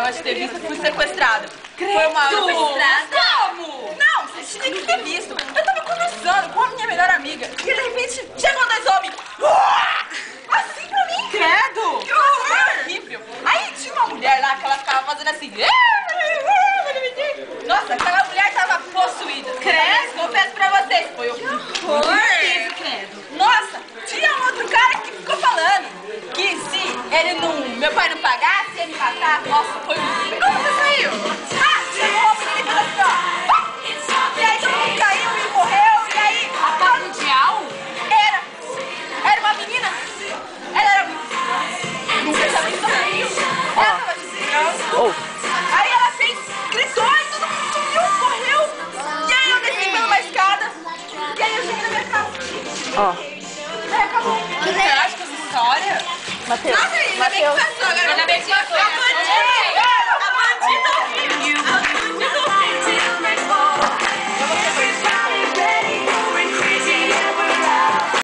precisava de ter visto, fui sequestrada. Foi uma hora sequestrada? Como? Não, você tinha que ter visto. Eu tava conversando com a minha melhor amiga e de repente chegam dois homens. Assim pra mim. Credo! Que horrível. Aí tinha uma mulher lá que ela ficava fazendo assim. Nossa, aquela mulher tava possuída. Credo? Confesso pra vocês, foi o credo. Nossa, tinha um outro cara que ficou falando que se ele não, meu pai não pagasse, ia me matar. Nossa, foi muito. Como você saiu? Chegou uma menina e falou assim, ó. E aí todo mundo caiu e morreu. E aí a pau mundial? Era uma menina. Ela era muito. Nunca tinha visto um. Ela tava desligando. Aí ela fez, gritou e todo mundo subiu, correu. E aí eu desci pela escada. E aí eu cheguei na minha casa. Aí acabou. Você acha que essa história? Matheus. Nossa, ainda bem que passou. Agora ainda bem que passou.